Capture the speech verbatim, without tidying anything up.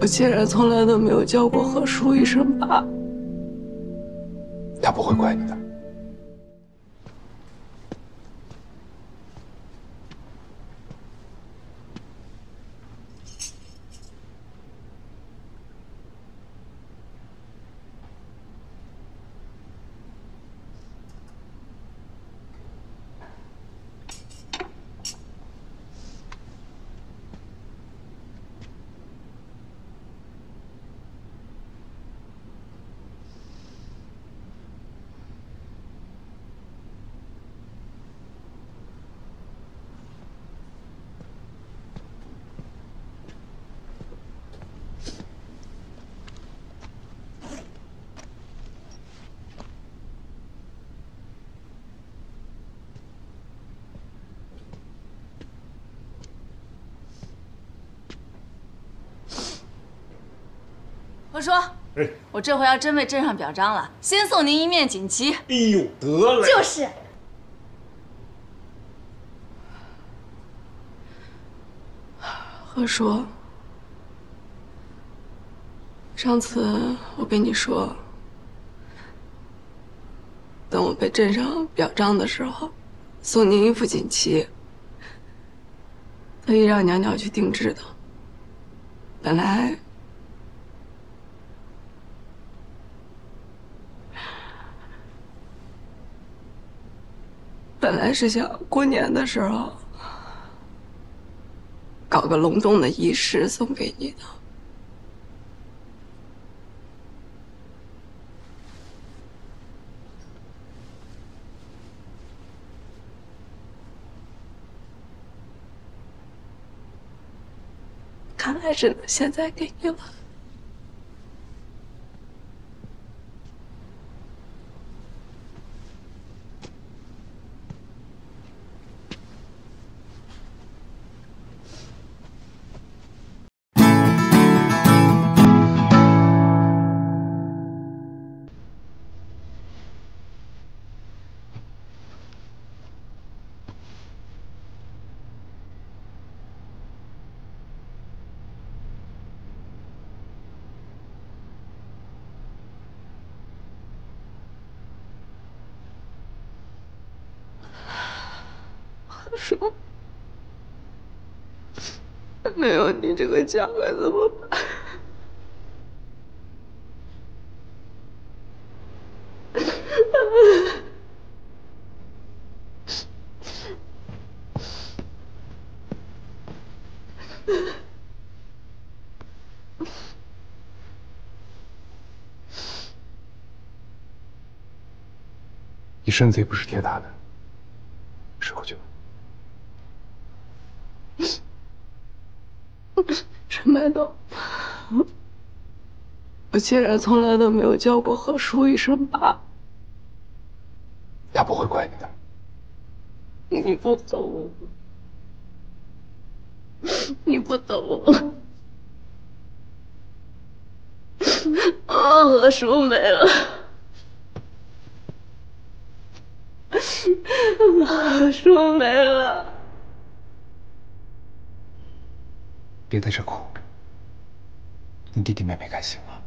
我竟然从来都没有叫过何叔一声爸。 他不会怪你的。 何叔，哎，我这回要真为镇上表彰了，先送您一面锦旗。 哎呦，得嘞！ 就是。 何叔，上次我跟你说，等我被镇上表彰的时候，送您一副锦旗，特意让袅袅去定制的。本来。 本来是想过年的时候搞个隆重的仪式送给你的，看来只能现在给你了。 说没有你这个家该怎么办？ 你身子也不是铁打的，睡回去吧。 陈白豆，我竟然从来都没有叫过何叔一声爸。 他不会怪你的。 你不懂，你不懂。啊，何叔没了。 何叔没了， 别在这哭，你弟弟妹妹该醒了。